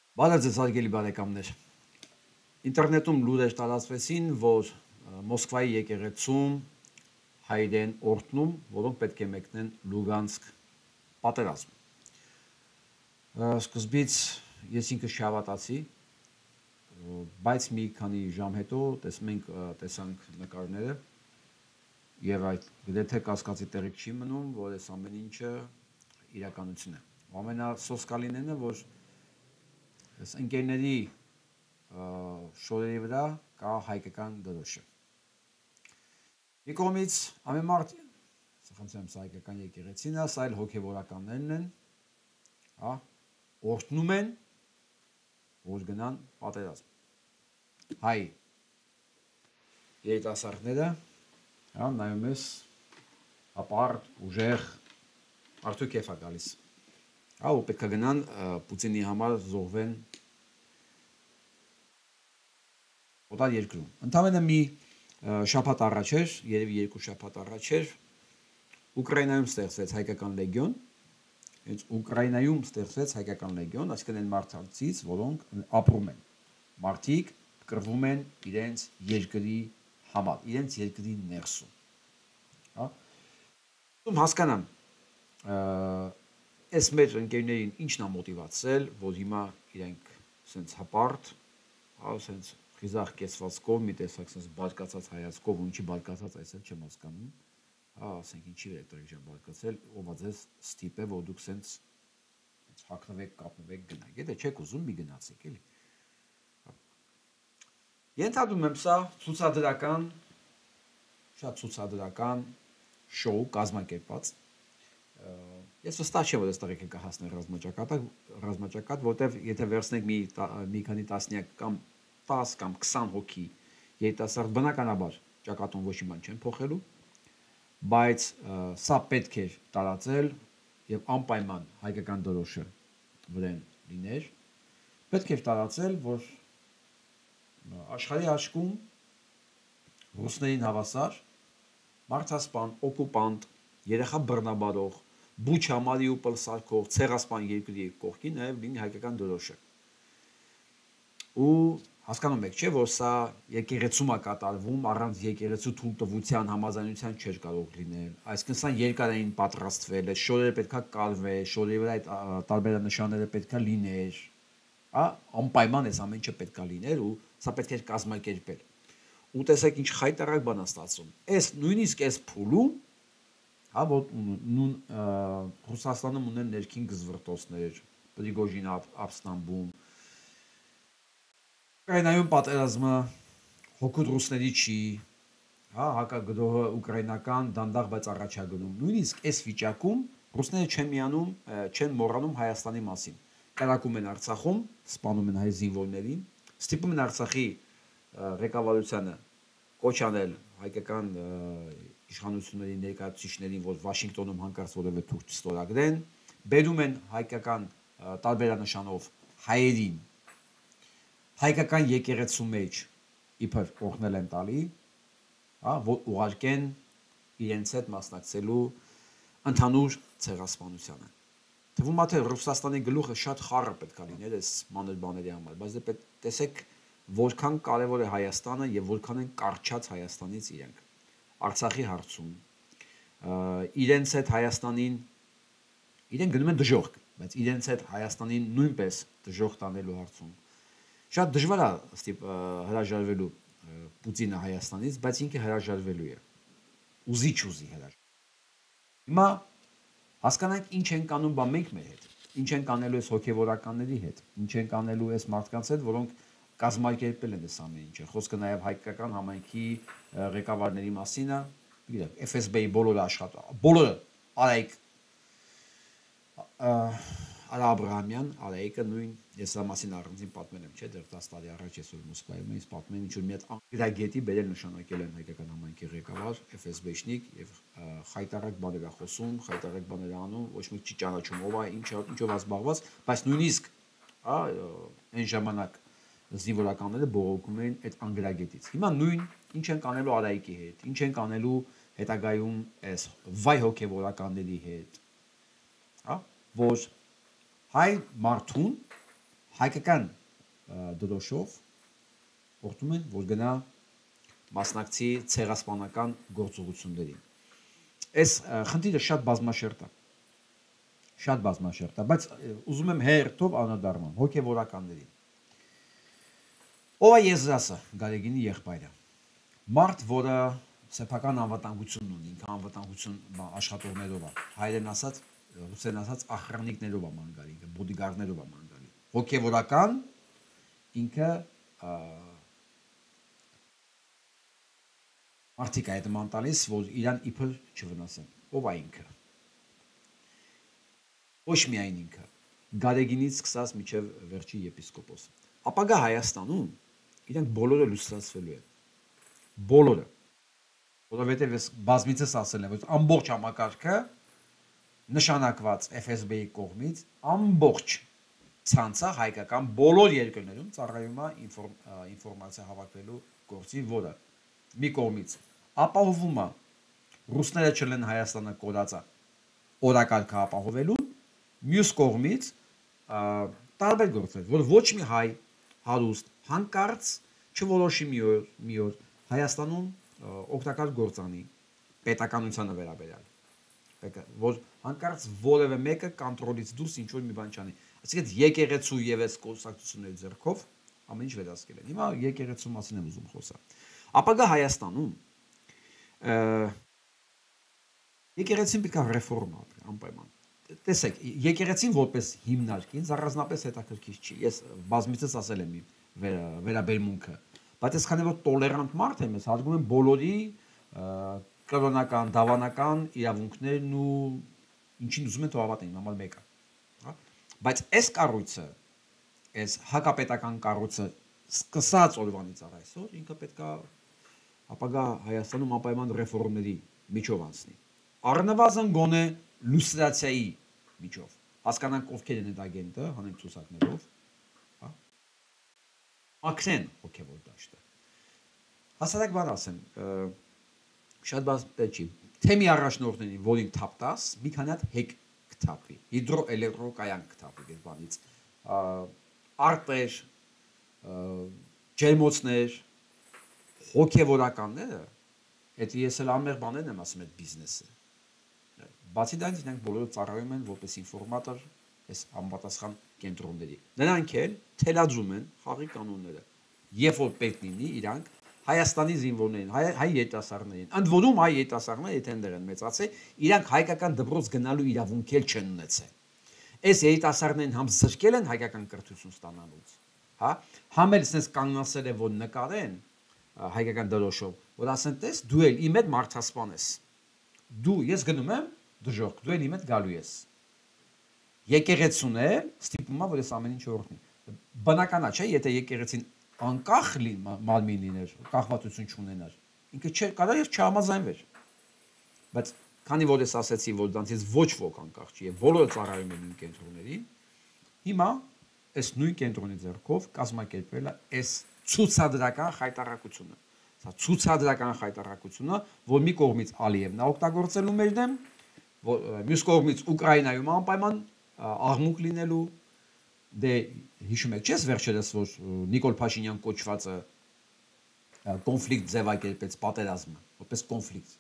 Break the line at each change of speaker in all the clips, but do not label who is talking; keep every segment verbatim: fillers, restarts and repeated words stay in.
Բարև ձեզ հարգելի բարեկամներ։ Ինտերնետում լուրեր տարածվեցին, որ Մոսկվայի եկեղեցում հայերեն օրհնում, որոնք պետք է մեկնեն Լուգանսկ պատերազմ։ Սկզբից ես ինքս չհավատացի, բայց մի քանի ժամ հետո տեսնենք տեսանք նկարները եւ այդ գրեթե կասկածի տեղիք չի մնում, որ այս ամեն ինչը իրականություն է։ Ամենասոսկալին է, որ այս ընկերների շորերի վրա կա հայկական դրոշը։ Մի կողմից ամեն մարդ, խնդրեմ, սա հայկական եկեղեցին է, սա էլ հոգևորականներն են, հա, օրհնում են, որ գնան պատերազմ։ Հայ երիտասարդները, հա, նայում ես, հապարտ, ուժեղ, արդյոք կեֆ է գալիս։ Հա, ու պետք է գնան Պուտինի համար զոհվեն օտար երկրում։ Ընդամենը մի շաբաթ առաջ էր, երևի երկու շաբաթ առաջ էր, Ուկրաինայում ստեղծվեց հայկական լեգիոն, հենց Ուկրաինայում ստեղծվեց հայկական լեգիոն, այսինքն այն մարդկանցից, որոնք ապրում են։ Մարդիկ կռվում են իրենց երկրի համար, իրենց երկրի ներսում։ Հա։ Ում հասկանամ, այս մեր ընկերներին ինչն է մոտիվացել, որ հիմա իրենք սենց հապարտ, հա, սենց խիզախ կեցվածքով, մի տեսակ սենց բարկացած հայացքով, ու ինչի բարկացած այս էլ չեմ հասկանում, հա, ասենք ինչի էլեկտրիկ չեմ բարկացել, ով ձեզ ստիպ է, որ դուք սենց հագնվեք, կապնվեք, գնաք, եթե չեք ուզում, մի գնացեք, էլի։ Ենթադրում եմ սա ցուցադրական, շատ ցուցադրական շոու կազմակերպված։ Ես վստահ չեմ, որ այստեղ եկել կհասներ ռազմաճակատ, ռազմաճակատ, որտեվ եթե վերցնենք մի մի քանի տասնյակ կամ տաս կամ քսան հոգի երիտասարդ, բնականաբար ճակատում ոչ մի բան չեն փոխելու, բայց սա պետք է տարածել եւ անպայման հայկական դրոշը վրան լիներ, պետք է տարածել, որ աշխարհի աչքում ռուսներին հավասար մարդասպան, օկուպանտ, երեխա բռնաբարող, Բուչա, Մարիուպոլ սարքող, ցեղասպան երկրի կողքին նաև լինի հայկական դրոշը։ Ու հասկանում եք, չէ, որ սա եկեղեցում է կատարվում, առանց եկեղեցու թույլտվության համաձայնության չէր կարող լինել։ Այսինքն սա երկարային պատրաստվել է, շորերը պետքա կարվել, շորերի վրա այդ տարբերանշանները պետքա լիներ, հա, անպայման այս ամեն ինչը պետքա լիներ ու սա պետք է կազմակերպել։ Ու տեսեք ինչ խայտարակ բան է ստացվում։ Այս նույնիսկ այս փուլում, հա, որ նույն Ռուսաստանում ունեն ներքին գզվրտոցներ, Պրիգոժին ապստամբում, Ուկրաինայում պատերազմը հոգուտ ռուսների չի, հա, հակագրոհը ուկրաինական դանդաղ, բայց առաջ է գնում։ Նույնիսկ այս վիճակում ռուսները չեն միանում, չեն մոռանում Հայաստանի մասին։ Կրակում են Արցախում, սպանում են հայ զինվորներին, ստիպում են Արցախի ղեկավարությանը կոչ անել հայկական իշխանությունների ներկայացուցիչներին, որ Վաշինգտոնում հանկարծ որևէ թուղթ չստորագրեն, բերում են հայկական տարբերանշանով հայերին հայկական եկեղեցու մեջ իբր օրհնել են տալի, հա, որ ուղարկեն իրենց հետ մասնակցելու ընդհանուր ցեղասպանությանը։ Թվում է թե Ռուսաստանի գլուխը շատ խառը պետք է լիներ այս մանր բաների համար, բայց դե տեսեք որքան կարևոր է Հայաստանը եւ որքան են կարճած Հայաստանից իրենք։ Արցախի հարցում իրենց հետ Հայաստանին իրենք գնում են դժոխք, բայց իրենց հետ Հայաստանին նույնպես դժոխք տանելու հարցում շատ դժվար է ստիպ հրաժարվելու Պուտինը Հայաստանից, բայց ինքը հրաժարվելու է։ Ուզի չուզի հրաժարվելու։ Հիմա հասկանանք ինչ են կանում բա մենք մեր հետ, ինչ են կանելու այս հոգևորականների հետ, ինչ են կանելու այս մարդկանց հետ, որոնք կազմակերպել են այս ամեն ինչը։ Խոսքը նաև հայկական համայնքի ղեկավարների մասին է, գիտեք, Էֆ Էս Բի-ի բոլորը աշխատա, բոլորը Արայիկ Արա Աբրահամյան, Արայիկը նույն ես սա մասին առանձին պատմել եմ, չէ, դեռ տասը տարի առաջ ես որ Մոսկվայում էի, պատմել ինչ որ մի հատ անգրագետի բերել նշանակել են հայկական համայնքի ղեկավար, Էֆ Էս Բի-շնիկ եւ խայտարակ բաներ է խոսում, խայտարակ բաներ է անում, ոչ մի չի ճանաչում ով է, ինչ ինչով է զբաղված, բայց նույնիսկ, հա, այն ժամանակ զինվորականները բողոքում էին այդ անգրագետից։ Հիմա նույն ինչ են կանելու Արայիկի հետ, ինչ են կանելու հետագայում այս վայ հոգևորականների հետ, հա, որ հայ մարդուն, հայկական դրոշով օրդում են, որ գնա մասնակցի ցեղասպանական գործողություններին։ Այս խնդիրը շատ բազմաշերտ է։ Շատ բազմաշերտ է, բայց ուզում եմ հերթով անդրադառնալ հոգևորականներին։ Ով է Եզրասը, Գարեգինի եղբայրը։ Մարդ, որը սեփական անվտանգություն ունի, ինքը անվտանգություն աշխատողներով է, հայերեն ասած, ռուսերեն ասած ախրանիկներով է ման գալի, ինքը բոդիգարդներով է ման գալի։ Հոգևորական ինքը մարդիկ այդ ման տալիս, որ իրան իբր չվնասեն։ Ով է ինքը։ Ոչ միայն ինքը, Գարեգինից սկսած մինչև վերջի եպիսկոպոս։ Ապագա Հայաստանում իրանք բոլորը լուստրացվելու են։ Բոլորը։ Որովհետև ես բազմիցս ասել եմ, որ ամբողջ համակարգը նշանակված Էֆ Էս Բի-ի կողմից ամբողջ ցանցը հայկական բոլոր երկրներում ծառայում է ինֆորմացիա հավաքվելու գործի, որը մի կողմից ապահովում է ռուսները չլեն Հայաստանը կորածը օրակարգը ապահովելու, մյուս կողմից տարբեր գործեր, որ ոչ մի հայ հարուստ հանկարծ չորոշի մի օր, մի օր Հայաստանում օգտակար գործանի պետականությանը վերաբերյալ, որ հանկարծ որևէ մեկը կոնտրոլից դուրս ինչ որ մի բան չանի։ Այսինքն եկեղեցու եւ այս կոնսակցությունների ձեռքով ամեն ինչ վերահսկել են։ Հիմա եկեղեցու մասին եմ ուզում խոսալ։ Ապագա Հայաստանում եկեղեցին պետք է ռեֆորմա ապրի, անպայման։ Տեսեք, եկեղեցին որպես հիմնարկին առանձնապես հետաքրքիր չի։ Ես բազմիցս ասել եմ վերաբերմունքը, բայց ես քանի որ տոլերանտ մարդ եմ, ես հարգում եմ բոլորի կրոնական, դավանական իրավունքներն ու ինչին ուզում են թող հավատեն, համար մեկը։ Բայց այս կառույցը, այս հակապետական կառույցը սկսած օրվանից առ այսօր ինքը պետք է ապագա Հայաստանում անպայման ռեֆորմների միջով անցնի։ Առնվազն գոնե լուստրացիայի միջով։ Հասկանանք ովքեր են այդ ագենտը, հանենք ցուցակներով, հա։ Ակրեն հոգևոր դաշտը։ Հասարակ բան ասեմ, շատ բան չի։ Թեմի առաջնորդներին, որին թափտաս, մի քանի հատ հեկ կթափվի, հիդրոէլեկտրոկայան կթափվի այդ բանից, արտեր, ջերմոցներ, հոգևորականները, այդ ես էլ ամեղ բաներն եմ ասում այդ բիզնեսը։ Բացի դրանից նրանք բոլորը ծառայում են որպես ինֆորմատոր այս համապատասխան կենտրոնների։ Նրանք էլ թելադրում են խաղի կանոնները։ Երբ որ պետք լինի, իրանք Հայաստանի զինվորներին, հայ երիտասարդներին, ընդ որում հայ երիտասարդները, եթե ընդեր են մեծացել, իրանք հայկական դպրոց գնալու իրավունք էլ չեն ունեցել։ Այս երիտասարդներին համ զրկել են հայկական կրթություն ստանալուց, հա, համ էլ sense կանգնացել է որ նկարեն հայկական դրոշով, որ ասեն, տես, դու էլ իմ հետ մարդասպան ես։ Դու, ես գնում եմ դժոխք, դու էլ իմ հետ գալու ես։ Եկեղեցուն է ստիպում է, որ ես ամեն ինչ օրհնի։ Բնական է, չէ, եթե եկեղեցին անկախ մարմին լիներ, կախվածություն չունենար, ինքը չէր կարող եւ չհամաձայնվեր։ Բայց քանի որ ես ասացի, որ դրանից ոչ ոք անկախ չի եւ բոլորը ծառայում են նույն կենտրոններին, հիմա այս նույն կենտրոնի ձեռքով կազմակերպվել է այս ցուցադրական խայտարակությունը։ Սա ցուցադրական խայտարակությունը, որ մի կողմից Ալիևն է օգտագործելու մեր դեմ, մյուս կողմից Ուկրաինայում անպայման աղմուկ լինելու։ Դե հիշում եք, չես վերջերս, որ Նիկոլ Փաշինյան կոչվածը կոնֆլիկտ ձևակերպեց պատերազմը, որպես կոնֆլիկտ։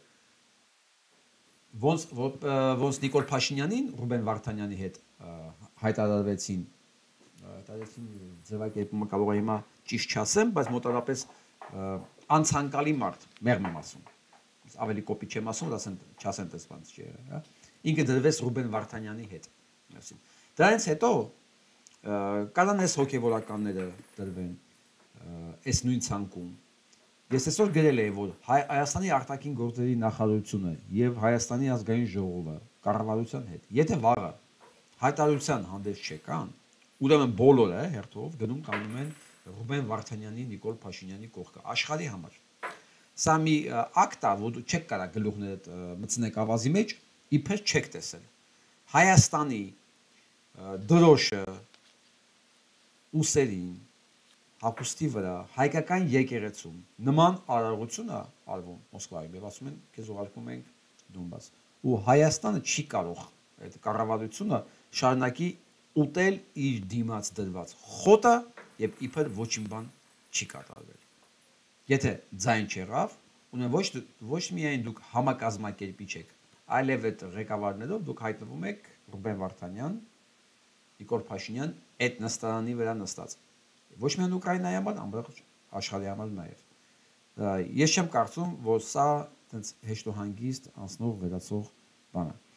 Ոնց ոնց Նիկոլ Փաշինյանին Ռուբեն Վարդանյանի հետ հայտարարվեցին, հայտարարեցին ձևակերպումը կարող է հիմա ճիշտ չասեմ, բայց մոտավորապես անցանկալի մարդ, մեղմ եմ ասում։ Ավելի կոպիտ չեմ ասում, ասեմ չասեմ տես բան չի եղել, հա։ Ինքը դրվեց Ռուբեն Վարդանյանի հետ։ Դրանից հետո կան այս հոգևորականները դրվեն այս նույն ցանկում։ Ես այսօր գրել եմ, որ Հայաստանի արտաքին գործերի նախարարությունը եւ Հայաստանի ազգային ժողովը կառավարության հետ, եթե վաղը հայտարարության հանդես չեկան, ուրեմն բոլորը հերթով գնում կանգնում են Ռուբեն Վարդանյանի, Նիկոլ Փաշինյանի կողքը աշխարհի համար։ Սա մի ակտ է, որ չեք կարող գլուխներդ մտցնեք ավազի մեջ, իբր չեք տեսել։ Հայաստանի դրոշը ուսերին հագուստի վրա հայկական եկեղեցում նման արարողություն է արվում Մոսկվայում եւ ասում են քեզ ուղարկում ենք Դոնբաս ու Հայաստանը չի կարող այդ կառավարությունը շարունակի ուտել իր դիմաց դրված խոտը եւ իբր ոչինչ բան չի կատարվել։ Եթե ձայն չեղավ, ունեն ոչ ոչ միայն դուք համակազմակերպիչ եք, այլև այդ ղեկավարներով դուք հայտնվում եք Ռուբեն Վարդանյան, Նիկոլ Փաշինյան այդ նստարանի վրա նստած։ Ոչ միայն Ուկրաինայի համար, ամբողջ աշխարհի համար նաև։ Ես չեմ կարծում, որ սա այդպես հեշտ ու հանգիստ անցնող վերացող բան է։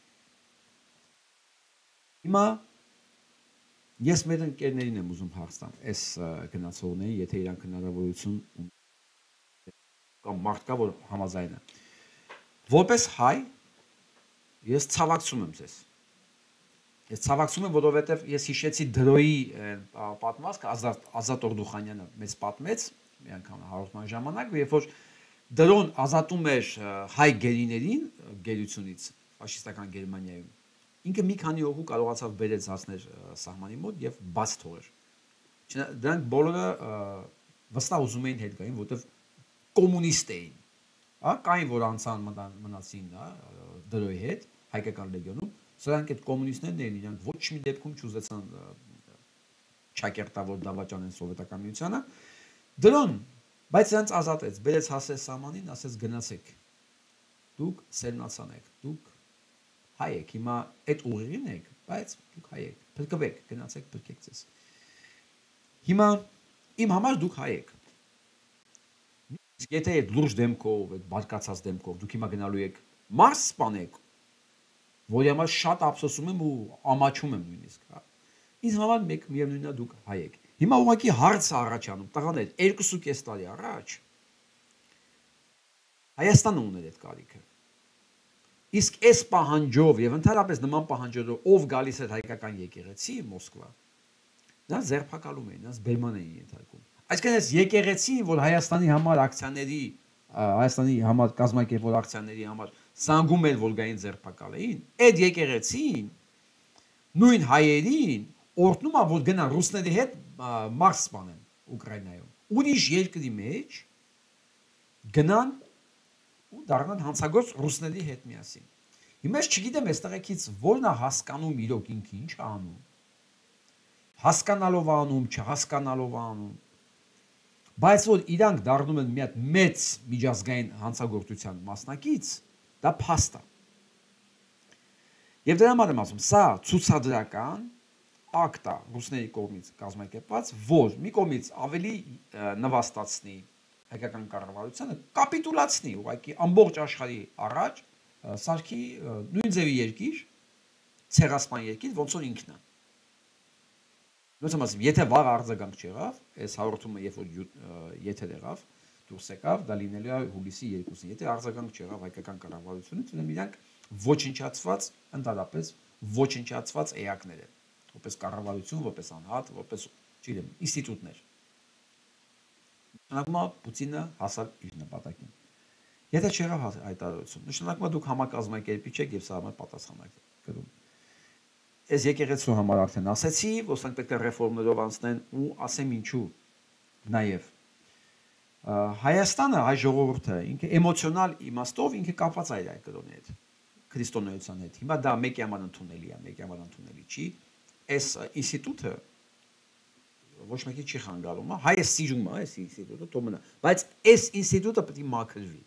Հիմա ես մեր ընկերներին եմ ուզում հարցնեմ, այս գնացողներին, եթե իրանք հնարավորություն կամ մարդ կա, որ համաձայն է։ Որպես հայ, ես ցավակցում եմ ձեզ։ Ես ցավակցում եմ, որովհետև ես հիշեցի Դրոյի պատմվածքը, Ազատ Օրդուխանյանը մեծ պատմեց, մի անգամ հաղորդման ժամանակ, երբ որ Դրոն ազատում էր հայ գերիներին գերությունից ֆաշիստական Գերմանիայում, ինքը մի քանի օղու կարողացավ բերեց հասներ սահմանի մոտ եւ բաց թողեր։ Դրանք բոլորը վստահ ուզում էին հետ գային, որովհետև կոմունիստ էին։ Հա, կային որ անցան մնացին, հա, Դրոյի հետ հայկական լեգիոնում, սրանք այդ կոմունիստներն էին, իրանք ոչ մի դեպքում չուզեցան չակերտավոր դավաճանեն սովետական միությանը։ Դրոն, բայց նրանց ազատեց, բերեց հասեց սահմանին, ասեց գնացեք։ Դուք սերնացան եք, դուք հայ եք, հիմա այդ ուղիղին եք, բայց դուք հայ եք, փրկվեք, գնացեք, փրկեք ձեզ։ Հիմա իմ համար դուք հայ եք։ Իսկ եթե այդ լուրջ դեմքով, այդ բարկացած դեմքով դուք հիմա գնալու եք Մարս սպանեք, որի համար շատ ափսոսում եմ ու ամաչում եմ նույնիսկ, հա։ Ինձ համար մեկ միևնույնն է դուք հայ եք։ Հիմա ուղղակի հարց է առաջանում, տղաներ, երկու կես տարի առաջ Հայաստանը ուներ այդ կարիքը։ Իսկ այս պահանջով եւ ընդհանրապես նման պահանջով ով գալիս էր հայկական եկեղեցի Մոսկվա, նա ձերբակալում էին, նա բերման էին ենթարկում։ Այսինքն այս եկեղեցին, որ Հայաստանի համար ակցիաների, Հայաստանի համար կազմակերպող ակցիաների համար սանգում էր, որ գային ձերբակալեին, այդ եկեղեցին նույն հայերին օրհնում է, որ գնան ռուսների հետ Մարս սպանեն Ուկրաինայում։ Ուրիշ երկրի մեջ գնան ու դառնան հանցագործ ռուսների հետ միասին։ Հիմա ես չգիտեմ այս տղեկից որն է հասկանում իրոք ինքը ինչ է անում։ Հասկանալով անում, չհասկանալով անում։ Բայց որ իրանք դառնում են մի հատ մեծ միջազգային հանցագործության մասնակից, դա փաստ է։ Եվ դրա համար եմ ասում, սա ցուցադրական ակտ է ռուսների կողմից կազմակերպված, որ մի կողմից ավելի նվաստացնի հայկական կառավարությանը, կապիտուլացնի ուղղակի ամբողջ աշխարհի առաջ սարքի նույն ձևի երկիր, ցեղասպան երկիր, ոնց որ ինքն է։ Ոնց եմ ասում, եթե վաղ արձագանք չեղավ, այս հաղորդումը երբ որ եթեր եղավ, դուրս եկավ, դա լինելու է հուլիսի երկուսին։ Եթե արձագանք չեղավ հայկական կառավարությունից, ուրեմն իրանք ոչնչացված, ընդհանրապես ոչնչացված էակներ են, որպես կառավարություն, որպես անհատ, որպես, չգիտեմ, ինստիտուտներ։ Նշանակում է Պուտինը հասավ իր նպատակին։ Եթե չեղավ հայտարարություն, նշանակում է դուք համակազմակերպիչ եք եւ սա համար պատասխան եք կրում։ Այս եկեղեցու համար արդեն ասեցի, որ սրանք պետք է ռեֆորմներով անցնեն ու ասեմ ինչու։ Նաեւ Հայաստանը, հայ ժողովուրդը, ինքը էմոցիոնալ իմաստով ինքը կապված է այդ կրոնի հետ, քրիստոնեության հետ։ Հիմա դա մեկի համար ընդունելի է, մեկի համար ընդունելի չի։ Այս ինստիտուտը ոչ մեկի չի խանգարում, հայը սիրում է այս ինստիտուտը, թող մնա, բայց այս ինստիտուտը պետք է մաքրվի։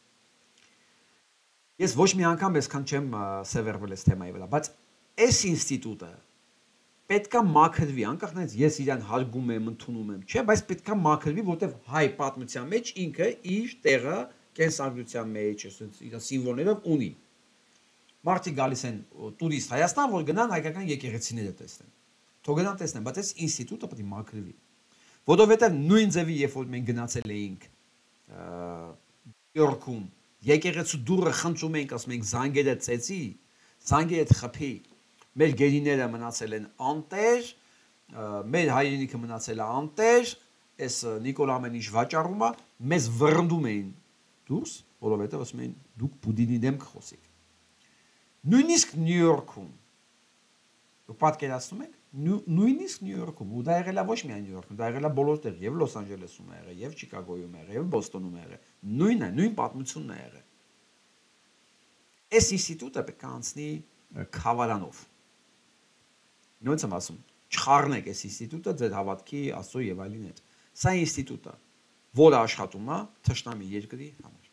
Ես ոչ մի անգամ այսքան չեմ սևեռվել այս թեմայի վրա, բայց այս ինստիտուտը պետք է մաքրվի, անկախ նրանից ես իրան հարգում եմ, ընդունում եմ, չէ, բայց պետք է մաքրվի, որտեղ հայ պատմության մեջ ինքը իր տեղը կենսագրության մեջ, իր սիմվոլներով ունի։ Մարդիկ գալիս են տուրիստ Հայաստան, որ գնան հայկական եկեղեցիները տեսնեն։ Թող գնան տեսնեն, բայց այս ինստիտուտը պետք է մաքրվի։ Որովհետև նույն ձևի, երբ որ մենք գնացել էինք Նյու Յորքում, եկեղեցու դուռը խնդրում էինք, ասում էինք զանգերը ծեծի, զանգերը խփի, մեր գերիները մնացել են անտեր, մեր հայրենիքը մնացել է անտեր, այս Նիկոլ ամեն ինչ վաճառում է, մեզ վռնդում էին դուրս, որովհետև ասում էին դուք Պուտինի դեմ կխոսեք։ Նույնիսկ Նյու Յորքում, դուք պատկերացնում եք, նույնիսկ Նյու Յորքում, ու դա եղել է ոչ միայն Նյու Յորքում, դա եղել է բոլոր տեղ, եւ Լոս Անջելեսում է եղել, եւ Չիկագոյում է եղել, եւ Բոստոնում է եղել, նույնն է, նույն պատմությունն է եղել։ Այս ինստիտուտը պետք է անցնի խավարանով։ Նույնց եմ ասում, չխառնեք այս ինստիտուտը ձեր հավատքի Աստծո եւ այլին հետ։ Սա ինստիտուտ է, որը աշխատում է թշնամի երկրի համար։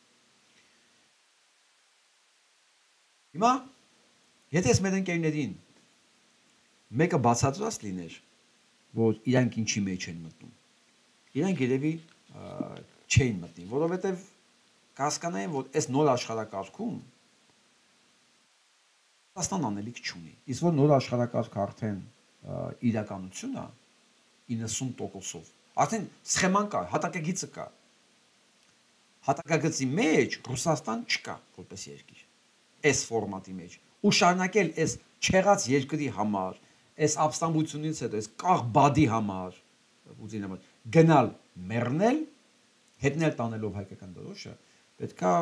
Հիմա, եթե ես մեր ընկերներին մեկը բացատրած լիներ, որ իրանք ինչի մեջ են մտնում, իրանք երևի չէին մտնի, որովհետև կհասկանային, որ այս նոր աշխարհակարգում Հայաստան անելիք չունի։ Իսկ որ նոր աշխարհակարգը արդեն իրականություն է իննսուն տոկոսով։ Արդեն սխեման կա, հատակագիծը կա։ Հատակագծի մեջ Ռուսաստան չկա որպես երկիր։ Այս ֆորմատի մեջ։ Ու շարունակել այս չեղած երկրի համար, այս ապստամբությունից հետո, այս կաղ բադի համար, ուզին համար, գնալ մեռնել, հետնել տանելով հայկական դրոշը, պետքա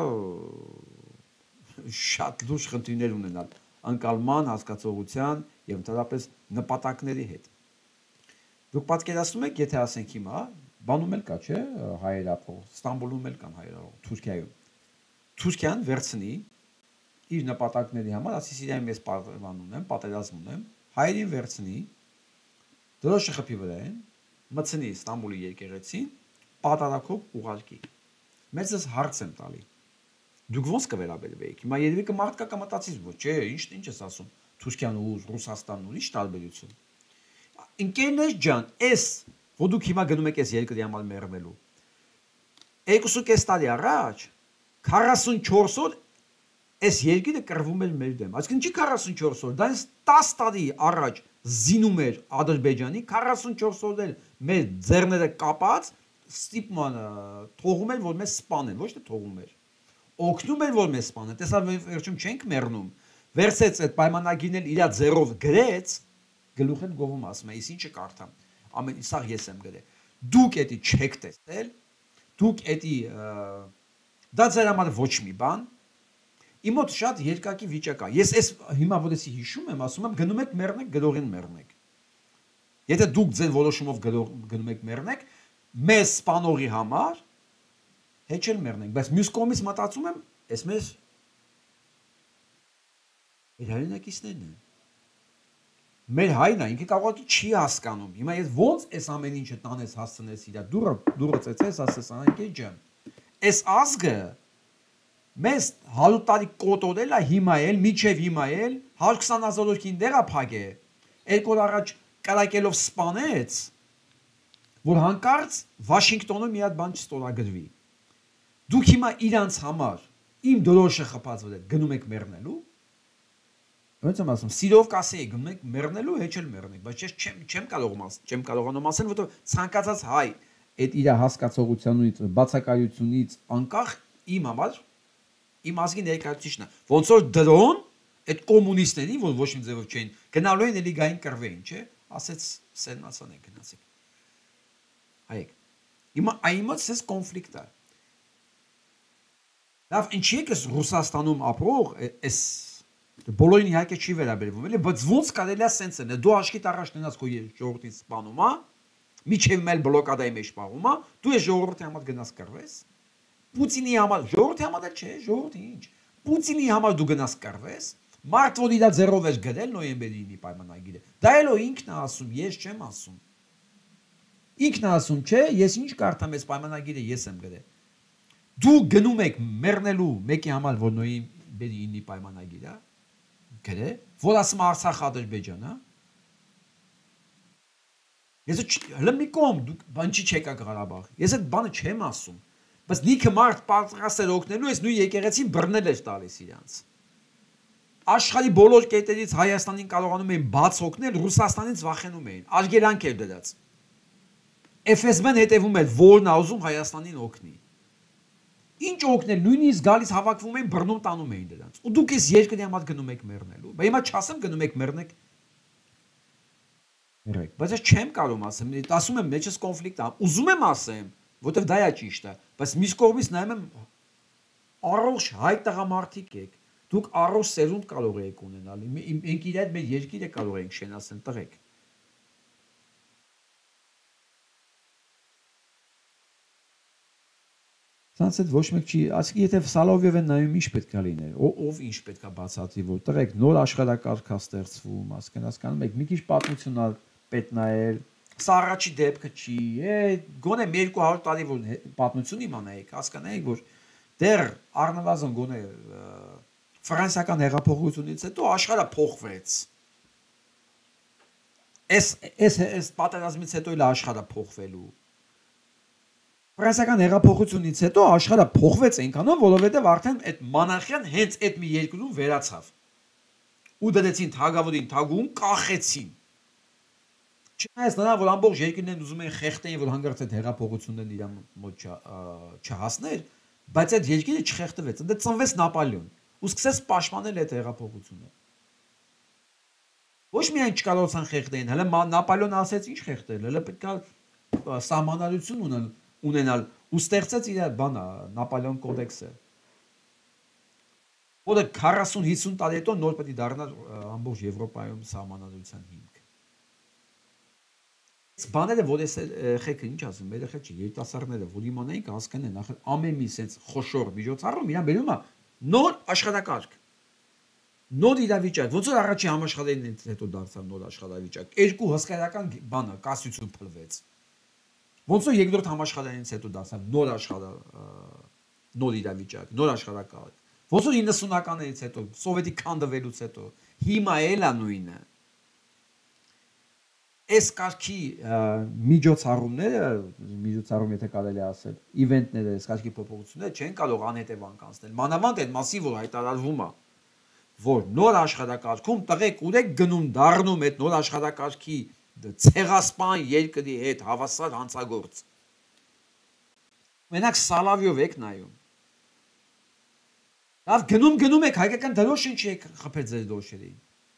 շատ լուրջ խնդիրներ ունենալ անկալման, հասկացողության եւ ընդհանրապես նպատակների հետ։ Դուք պատկերացնում եք, եթե ասենք հիմա, բանում էլ կա, չէ, հայերապող, Ստամբուլում էլ կան հայերապող, Թուրքիայում։ Թուրքիան վերցնի իր նպատակների համար, ասի Սիրիայում ես բան ունեմ, պատերազմ ունեմ, հայերին վերցնի, դրոշը խփի վրա են, մտցնի Ստամբուլի եկեղեցին, պատարակով ուղարկի։ Մեծ ես հարց եմ տալի։ Դուք ոնց կվերաբերվեիք։ Հիմա երևի կմարտկա կմտածից, ոչ, չէ, ինչ ինչ ես ասում, Թուրքիան ու Ռուսաստանն ուրիշ տարբերություն։ Ընկերներ ջան, էս, որ դուք հիմա գնում եք այս երկրի համար մեռնելու։ երկու տարի առաջ քառասունչորս օր այս երկիրը կռվում էր մեր դեմ։ Այսինքն չի քառասունչորս օր, դա ինձ տասը տարի առաջ զինում էր Ադրբեջանի, քառասունչորս օր էլ մեր ձեռները կապած ստիպման թողում էր, որ մեզ սպանեն, ոչ թե թողում էր։ Օգնում էր, որ մեզ սպանեն։ Տեսա վերջում չենք մեռնում։ Վերցեց այդ պայմանագիրն էլ իր ձեռով գրեց, գլուխեն գովում ասում է, իս ինչը կարդամ։ Ամեն սա ես եմ գրել։ Դուք էդի չեք տեսել, դուք էդի դա ձեր համար ոչ մի բան։ Իմ մոտ շատ երկակի վիճակ է։ Ես այս հիմա որ էսի հիշում եմ, ասում եմ գնում եք մեռնեք, գրողին մեռնեք։ Եթե դուք ձեր որոշումով գնում եք մեռնեք, մեզ սպանողի համար հեչել մեռնենք, բայց մյուս կողմից մտածում եմ, այս մեզ մեր հայրենակիցներն են։ Մեր հայրն է, ինքը կարող է չի հասկանում։ Հիմա ես ոնց այս ամեն ինչը տանես հասցնես իրա դուրը դուրը ծեծես, ասես անկե ջան։ Այս ազգը մեզ հարյուր տարի կոտորել է հիմա էլ, միջև հիմա էլ, հարյուր քսան հազար օրքին դեղա փագե։ Երկու օր առաջ կրակելով սպանեց, որ հանկարծ Վաշինգտոնում մի հատ բան չստորագրվի։ Դուք հիմա իրանց համար իմ դրոշը խփած վրա գնում եք մեռնելու։ Ոնց եմ ասում, սիրով կասեի գնում եք մեռնելու, հեչել մեռնեք, բայց ես չեմ չեմ կարող ասել, չեմ կարողանում ասել, որովհետև ցանկացած հայ այդ իր հասկացողությունից, բացակայությունից անկախ իմ համար իմ ազգի ներկայացուցիչն է։ Ոնց որ դրոն այդ կոմունիստների, որ ոչ մի ձևով չէին, գնալու են էլի գային կռվեին, չէ՞, ասեց սենացան են գնացեք։ Հայեք։ Հիմա այմոց էս կոնֆլիկտ է։ Լավ, ինչի՞ եք Ռուսաստանում ապրող, էս բոլորին իհարկե չի վերաբերվում, էլի, բայց ոնց կարելի է սենց են, դու աշկիտ առաջ տնած քո ժողովրդին սպանում, հա, միջև մել բլոկադայի մեջ պահում, հա, դու ես ժողովրդի համար գնաս կռվես։ Պուտինի համար, ժողովրդի համար էլ չէ, ժողովրդի ինչ։ Պուտինի համար դու գնաս կռվես, մարդ որ իր ձեռով էր գրել նոյեմբերի ինը պայմանագիրը։ Դա էլո ինքն է ասում, ես չեմ ասում։ Ինքն է ասում, չէ, ես ինչ կարդամ այս պայմանագիրը, ես եմ գրել։ Դու գնում եք մեռնելու մեկի համար, որ նոյեմբերի ինը պայմանագիր է, գրել, որ ասում Արցախ Ադրբեջան, հա։ Ես հələ մի կողմ, դուք բան չի չեկա Ղարաբաղ։ Ես այդ բանը չեմ ասում։ Բայց լիքը մարդ պատրաստ էր օգնելու, այս նույն եկեղեցին բռնել էր տալիս իրանց։ Աշխարհի բոլոր կետերից Հայաստանին կարողանում էին բաց օգնել, Ռուսաստանից վախենում էին։ Արգելանք էր դրած։ Էֆ էս բի-ն հետևում էր, որն ուզում Հայաստանին օգնի։ Ինչ օգնել, նույնիսկ գալիս հավաքվում էին, բռնում տանում էին դրանց։ Ու դուք այս երկրի համար գնում եք մեռնելու։ Բայց հիմա չասեմ գնում եք մեռնեք։ Մեռեք։ Բայց ես չեմ կարող ասեմ, ասում եմ մեջս կոնֆլիկտ է։ Ուզում եմ ասեմ, որտեվ դա է ճիշտը, բայց մյուս կողմից նայում եմ առողջ հայ տղամարդիկ եք։ Դուք առողջ սերունդ կարող եք ունենալ։ Մենք իրար մեր երկիրը կարող ենք շենացնել, տղեկ։ Սրանց հետ ոչ մեկ չի, ասիկի եթե Սալովիով են նայում, ինչ պետք է լիներ, ով ինչ պետք է բացատրի, որ տղեկ նոր աշխարհակարգ է ստեղծվում, հասկանում եք, մի քիչ պատմություն ալ պետք նայել, սա առաջի դեպքը չի, գոնե երկու հարյուր տարի որ պատմություն իմանայիք, հասկանայիք, որ դեռ առնվազն գոնե ֆրանսիական հեղափոխությունից հետո աշխարհը փոխվեց։ Այս այս այս պատերազմից հետո էլ աշխարհը փոխվելու։ Ֆրանսիական հեղափոխությունից հետո աշխարհը փոխվեց այնքանով, որովհետև արդեն այդ монarխիան հենց այդ մի երկրում վերացավ։ Ու դրեցին թագավորին թագում, կախեցին։ Չնայած նրան, որ ամբողջ երկրներն ուզում էին խեղդեին, որ հանգարց այդ հեղափոխություններն իր մոտ չհասներ, բայց այդ երկիրը չխեղդվեց, ընդ ծնվեց Նապոլեոն ու սկսեց պաշտպանել այդ հեղափոխությունը։ Ոչ միայն չկարողացան խեղդեին, հələ Նապոլեոնը ասեց ինչ խեղդել, հələ պետք է սահմանադրություն ունենալ ու ստեղծեց իր բանը Նապոլեոն կոդեքսը, որը քառասուն հիսուն տարի հետո նոր պետք է դառնար ամբողջ Եվրոպայում սահմանադրության հիմք։ Բաները որ էս երեխեքը ինչ ասում, մեր երեխա չի, երիտասարդները, որ իմանային կհասկանան, նախ ամեն մի sense խոշոր միջոցառում իրան բերում է նոր աշխարհակարգ, նոր իրավիճակ, ոնց որ առաջի համաշխարհայինից հետո դարձավ նոր աշխարհավիճակ, երկու հսկայական բանը կասություն փլվեց, ոնց որ երկրորդ համաշխարհայինից հետո դարձավ նոր աշխարհ, նոր իրավիճակ, նոր աշխարհակարգ, ոնց որ իննսունականներից հետո, սովետի քանդվելուց հետո, հիմա էլ է նույնը։ Այս կարգի միջոցառումները, միջոցառում եթե կարելի ասել, իվենտները, այս կարգի փոփոխությունները չեն կարող անհետևանք անցնել։ Մանավանդ այդ մասի, որ հայտարարվում է, որ նոր աշխարհակարգում տղեկ ուրեք գնում դառնում այդ նոր աշխարհակարգի ցեղասպան երկրի հետ հավասար հանցագործ։ Մենակ Սալավիով եք նայում։ Լավ գնում գնում եք հայկական դրոշ ինչի եք խփել ձեր դոշերին։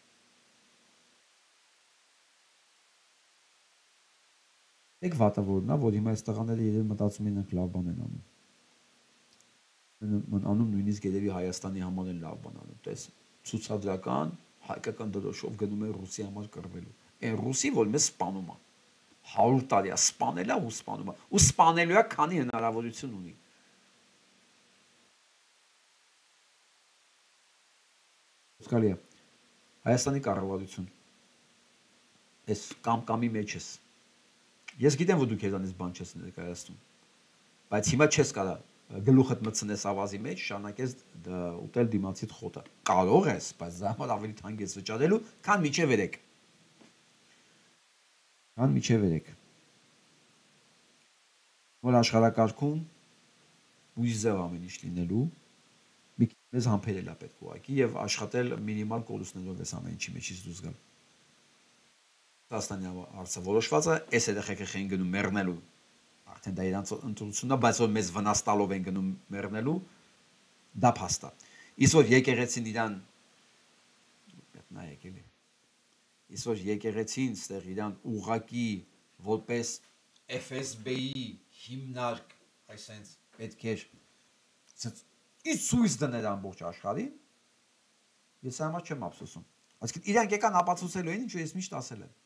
Եք վատավորն է, որ հիմա այս տղաները երևի մտածում են լավ բան են անում։ Անում նույնիսկ երևի Հայաստանի համար են լավ բան անում։ Տես ցուցադրական հայկական դրոշով գնում են Ռուսի համար կռվելու։ Այն Ռուսի, որ մեզ սպանում է։ հարյուր տարի է սպանել է ու սպանում է։ Ու սպանելու է, քանի հնարավորություն ունի։ Զգալի է։ Հայաստանի կառավարություն։ Այս կամ-կամի մեջ ես։ Ես գիտեմ, որ դու քեզանից բան չես ներկայացնում, բայց հիմա չես կարա գլուխդ մտցնես ավազի մեջ, շարունակես ուտել դիմացիդ խոտը։ Կարող ես, բայց դա համար ավելի թանկ ես վճարելու, քան միջև երեք։ Քան միջև երեք։ Որ աշխարհակարգում ուրիշ ձև ամեն ինչ լինելու, մի քիչ համբերել է պետք ուղղակի եւ աշխատել մինիմալ կորուստներով էս ամեն ինչի մեջից դուրս գալ։ Դաստանի հարցը որոշված է, այս երեխեքը են գնում մեռնելու, արդեն դա իրանց ընտրությունն է, բայց որ մեզ վնաս տալով են գնում մեռնելու, դա փաստ է։ Իսկ որ եկեղեցին իրան, նայեք էլի, իսկ որ եկեղեցին ստեղ իրան ուղղակի որպես Էֆ Էս Բի-ի հիմնարկ, այսենց պետք էր իսկ ցույց դնել ամբողջ աշխարհին, ես համար չեմ ափսոսում։ Այսինքն իրանք եկան ապացուցելու են, ինչ որ ես միշտ ասել եմ։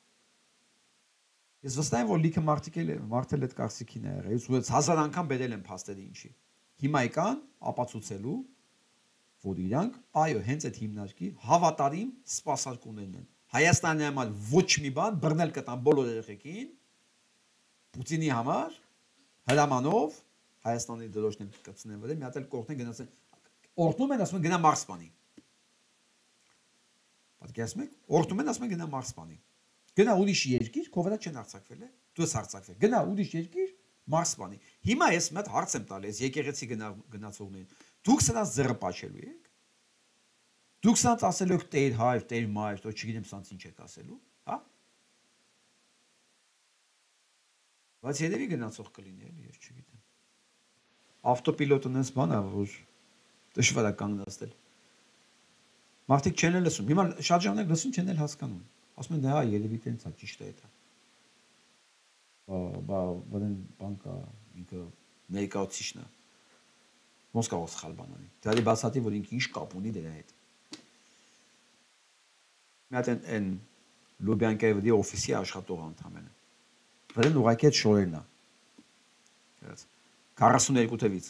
Ես վստահ եմ, որ լիքը մարդիկ էլ մարդել այդ կարծիքին է եղել, ես հազար անգամ բերել եմ փաստերի ինչի։ Հիմա եկան ապացուցելու, որ իրանք, այո, հենց այդ հիմնարկի հավատարիմ սպասարկումներն են։ Հայաստանի համար ոչ մի բան բռնել կտան բոլոր երեխեքին, Պուտինի համար հրամանով Հայաստանի դրոշն են կծնեն վրա, մի հատ էլ կողքն գնացեն, օրհնում են, ասում են գնա Մարս բանի։ Պատկերացնում եք, օրհնում են, ասում են գնա Մարս բանի։ Գնա ուրիշ երկիր, քո վրա չեն արձակվել է, դու ես արձակվել։ Գնա ուրիշ երկիր, Մարս բանի։ Հիմա ես մեծ հարց եմ տալիս եկեղեցի գնացողներին։ Դուք սրանց ձեռը պաչելու եք։ Դուք սրանց ասելու եք տեր հայր, տեր մայր, ոչ չգիտեմ սրանց ինչ եք ասելու, հա։ Բայց երևի գնացող կլինի էլի, ես չգիտեմ։ Ավտոպիլոտն էս բան է, որ դժվար է կանգնացնել։ Մարդիկ չեն էլ լսում։ Հիմա շատ ժամանակ լսում չեն էլ հասկանում։ Ասում են, հա, երևի տենց է, ճիշտ է դա։ Բա, բա, բան կա, ինքը ներկայացուցիչն է։ Ոնց կարող սխալ բան անի։ Դա դի բացատրի, որ ինքը ինչ կապ ունի դրա հետ։ Մի հատ են Լուբյանկայի վրա օֆիսի աշխատող անդամ են։ Վրան ուղղակի այդ շորերն է։ քառասունութ թվից։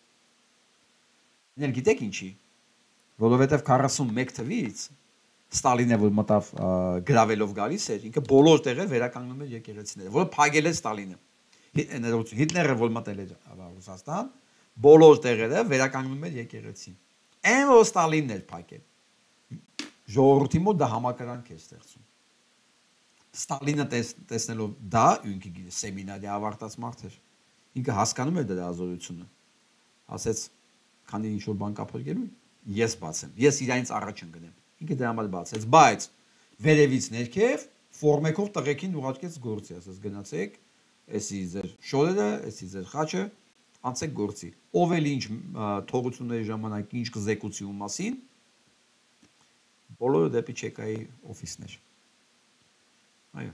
Նել գիտեք ինչի։ Որովհետև քառասունմեկ թվից Ստալինը որ մտավ գրավելով գալիս էր, ինքը բոլոր տեղեր վերականգնում էր եկեղեցիները, որը փակել է Ստալինը։ Հիտլերը որ մտել էր Ռուսաստան, բոլոր տեղերը վերականգնում էր եկեղեցին։ Այն որ Ստալինն էր փակել։ Ժողովրդի մոտ դա համակրանք է ստեղծում։ Ստալինը տեսնելով դա, ինքը սեմինարի ավարտած մարդ էր։ Ինքը հասկանում էր դրա ազորությունը։ Ասեց, քանի ինչ որ բան կապարկելու, ես բացեմ։ Ես իրանից առաջ ընկնեմ։ Ինքը դրա համար բացեց, բայց վերևից ներքև ֆորմեկով տղեկին ուղարկեց գործի, ասես գնացեք, էսի ձեր շորերը, էսի ձեր խաչը, անցեք գործի։ Ով էլ ինչ թողությունների ժամանակ ինչ կզեկուցի ու մասին, բոլորը դեպի չեկայի օֆիսներ։ Այո։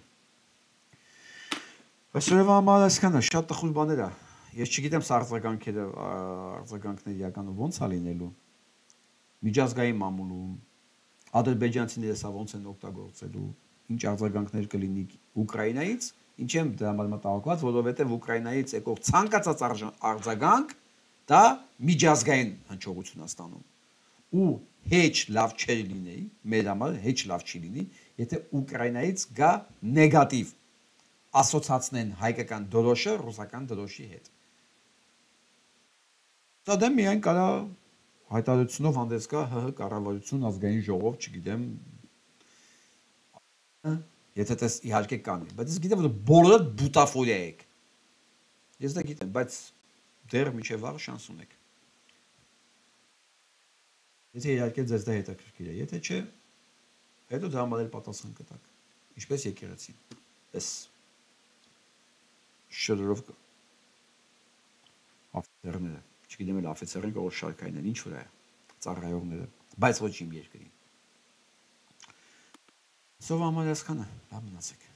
Այսօրվա համար այսքանը շատ տխուր բաներ է։ Ես չգիտեմ սա արձագանքները, արձագանքները իրականում ոնց է լինելու։ Միջազգային մամուլում ադրբեջանցիները սա ոնց են օգտագործելու, ինչ արձագանքներ կլինի Ուկրաինայից, ինչ եմ դրա համար մտահոգված, որովհետև Ուկրաինայից եկող ցանկացած արձագանք դա միջազգային հնչողություն է ստանում։ Ու հեչ լավ չի լինի, մեր համար հեչ լավ չի լինի, եթե Ուկրաինայից գա նեգատիվ ասոցացնեն հայկական դրոշը ռուսական դրոշի հետ։ Դա դե միայն կարա հայտարարությունով հանդես գա ՀՀ կառավարություն, ազգային ժողով, չգիտեմ, եթե դες իհարկե կանի, բայց ես գիտեմ, որ բոլորը բուտաֆորիա եք։ Ես դա գիտեմ, բայց դեռ միջև վաղը շանս ունեք։ Եթե իհարկե ձեզ դա հետաքրքիր է, եթե չէ, հետո դրա համար էլ պատասխան կտաք։ Ինչպես եկեղեցին։ Էս շրերով աֆիցերները, չգիտեմ էլ աֆիցերները որ շարքային են, ինչ վրա է, ծառայողները, բայց ոչ իմ երկրին։ Սովամալ այսքանը, լավ մնացեք։